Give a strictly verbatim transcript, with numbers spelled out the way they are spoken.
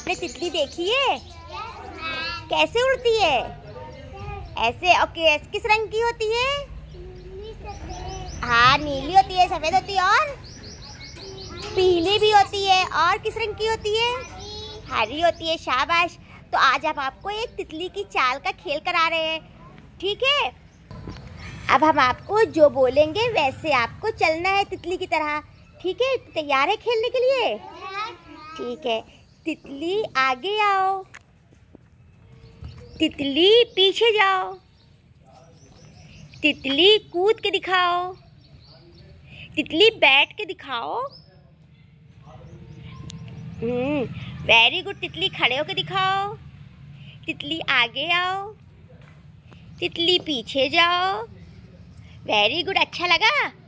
आपने तितली देखी है? कैसे उड़ती है? ऐसे। ओके, किस रंग की होती है? हाँ, नीली होती है, सफेद होती है और पीली भी होती है। और किस रंग की होती है? हरी होती है। शाबाश। तो आज हम आपको एक तितली की चाल का खेल करा रहे हैं, ठीक है? अब हम आपको जो बोलेंगे वैसे आपको चलना है तितली की तरह, ठीक है? तैयार है खेलने के लिए? ठीक है। तितली आगे आओ, तितली पीछे जाओ, तितली कूद के दिखाओ, तितली बैठ के दिखाओ। Hmm, very good. तितली खड़े होके दिखाओ, तितली आगे आओ, तितली पीछे जाओ। Very good. अच्छा लगा?